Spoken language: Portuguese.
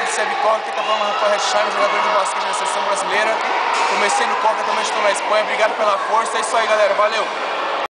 do SEB COC, que tá falando Rafael Hettsheimeir, jogador de basquete da seleção brasileira. Comecei no COC, atualmente estou na Espanha. Obrigado pela força. É isso aí, galera. Valeu!